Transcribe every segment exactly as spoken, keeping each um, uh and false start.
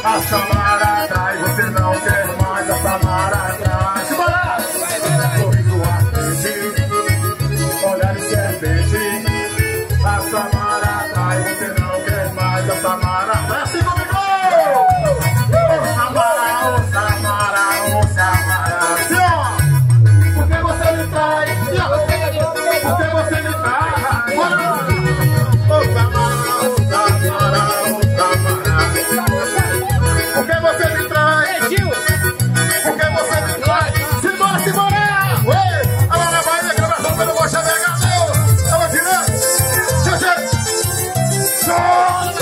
a Samara atrai, você não quer mais a Samara atrai. Simbora! Sorriso ardente, olhar de serpente, a Samara atrai, você não quer mais a Samara atrai. Assim comigo! Ô Samara, ô Samara, ô Samara. Assim, ó! Por que você me trai? Por que você me trai? Bora! Ô Samara, ô Samara, ô Samara. Por que você me trai? Por que você me trai? Simbora, simbora! Oi! Alô na Bahia, gravação pelo Bocha B H, meu! Tava tirando! Tchau, tchau!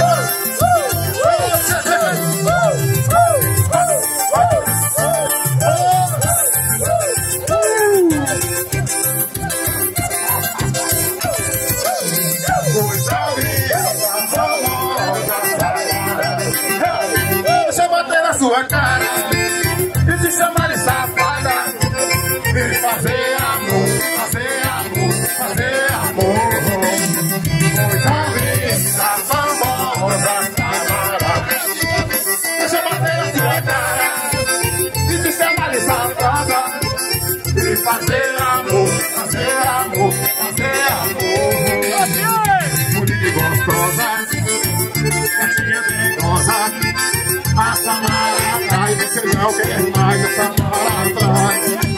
Deixa eu bater na sua cara e te chamar de safada e fazer amor, fazer amor, fazer amor. Coisa famosa Samara. Deixa eu bater na sua cara e te chamar de safada e fazer amor, fazer amor, fazer amor. Mulher gostosa, gatinha dengosa, a Samara atrai, você não quer mais a Samara atrai.